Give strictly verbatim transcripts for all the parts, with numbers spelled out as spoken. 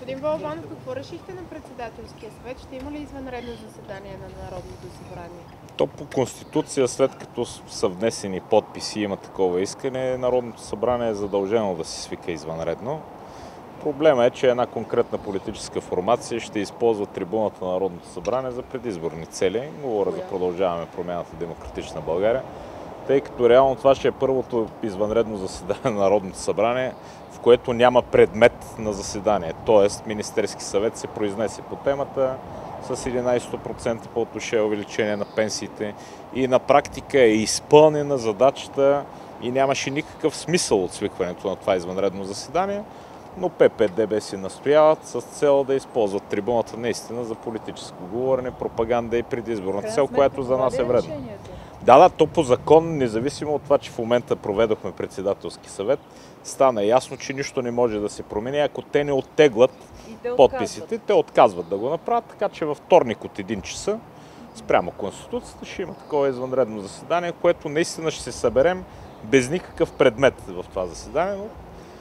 Господин Балабанов, какво решихте на председателския съвет? Ще има ли извънредно заседание на Народното събрание? То по Конституция, след като са внесени подписи и има такова искане, Народното събрание е задължено да се свика извънредно. Проблема е, че една конкретна политическа формация ще използва трибуната на Народното събрание за предизборни цели. Говоря за Продължаваме промяната Демократична България, тъй като реално това ще е първото извънредно заседание на Народното събрание, в което няма предмет на заседание. Тоест Министерски съвет се произнесе по темата с единайсет процента по отношение увеличение на пенсиите и на практика е изпълнена задачата и нямаше никакъв смисъл от свикването на това извънредно заседание, но П П Д Б си настояват с цел да използват трибуната наистина за политическо говорене, пропаганда и предизборна цел, която за нас е вредна. Да, да, то по закон, независимо от това, че в момента проведохме председателски съвет, стана ясно, че нищо не може да се промени, ако те не оттеглят те подписите, отказват. те отказват да го направят, така че във вторник от един часа спрямо Конституцията ще има такова извънредно заседание, което наистина ще се съберем без никакъв предмет в това заседание, но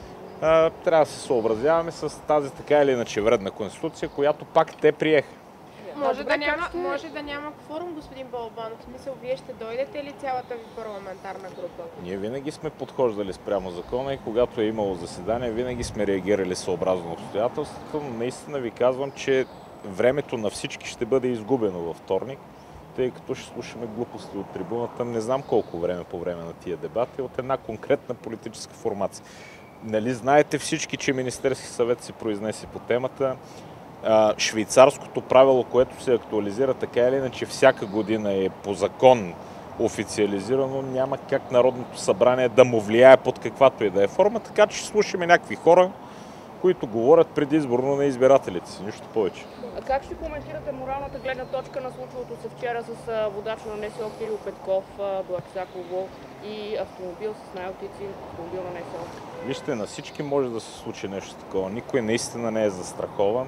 а, трябва да се съобразяваме с тази така или иначе вредна Конституция, която пак те приеха. Може да, няма, може да няма кворум, господин Балабанов. В смисъл, вие ще дойдете ли цялата ви парламентарна група? Ние винаги сме подхождали спрямо закона и когато е имало заседание, винаги сме реагирали съобразно обстоятелствата, но наистина ви казвам, че времето на всички ще бъде изгубено във вторник, тъй като ще слушаме глупости от трибуната. Не знам колко време по време на тия дебати от една конкретна политическа формация. Нали знаете всички, че Министерски съвет се произнесе по темата. Швейцарското правило, което се актуализира така или иначе всяка година е по закон официализирано, няма как Народното събрание да му влияе под каквато и да е форма, така че ще слушаме някакви хора, които говорят предизборно на избирателите си, нищо повече. А как ще коментирате моралната гледна точка на случилото се вчера с водач на Н С О Кирил Петков, Блатчаково и автомобил с наркотици, автомобил на Н С О? Вижте, на всички може да се случи нещо такова. Никой наистина не е застрахован.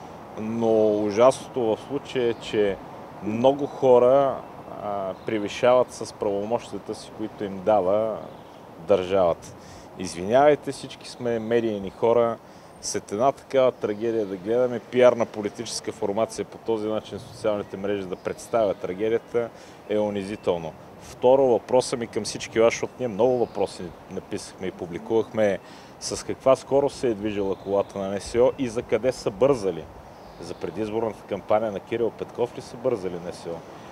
Но ужасното в случая е, че много хора а, превишават с правомощията си, които им дава държавата. Извинявайте, всички сме медийни хора. След една такава трагедия да гледаме пиарна политическа формация по този начин в социалните мрежи да представя трагедията е унизително. Второ, въпросът ми към всички вас, защото ние много въпроси написахме и публикувахме, с каква скорост се е движила колата на Н С О и за къде са бързали. За предизборната кампания на Кирил Петков ли са бързали Н С О?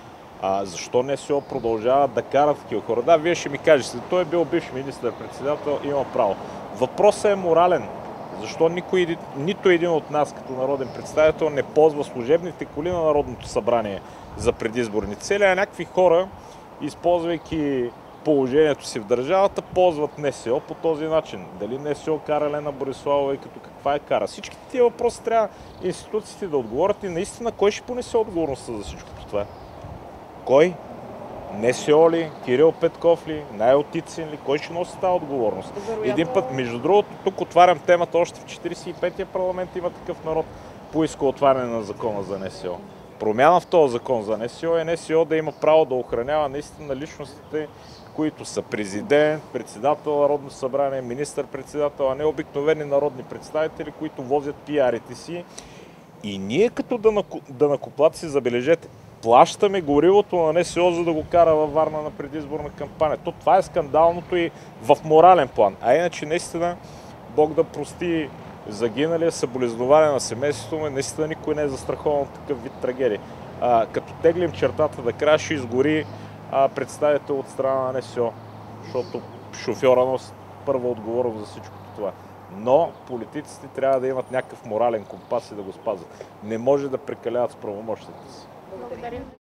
А защо Н С О продължава да карат такива хора? Да, вие ще ми кажете, той е бил бивш министър-председател, има право. Въпросът е морален. Защо никой, нито един от нас като народен представител не ползва служебните коли на Народното събрание за предизборни цели, а някакви хора, използвайки положението си в държавата, ползват Н С О по този начин. Дали Н С О кара Лена Бориславова и като каква е кара? Всички тия въпроси трябва институциите да отговорят и наистина кой ще понесе отговорността за всичко това? Кой? Н С О ли? Кирил Петков ли? Най-Отицин ли? Кой ще носи тази отговорност? Вероятно... Един път, между другото, тук отварям темата, още в четирийсет и петия парламент има такъв народ, поиска отваряне на закона за Н С О. Промяна в този закон за Н С О е Н С О да има право да охранява наистина личностите, които са президент, председател на Народно събрание, министър-председател, а не обикновени народни представители, които возят пиарите си. И ние като данъкоплатци, забележете, плащаме горивото на Н С О, за да го кара във Варна на предизборна кампания. То това е скандалното и в морален план. А иначе наистина, Бог да прости загиналия, съболезнования на семейството му, наистина никой не е застрахован от такъв вид трагедии. А, като теглим чертата да края, ще изгори а, представител от страна на Н С О, защото шофьора носи първа отговорност за всичко това. Но политиците трябва да имат някакъв морален компас и да го спазват. Не може да прекаляват с правомощите си. Благодаря.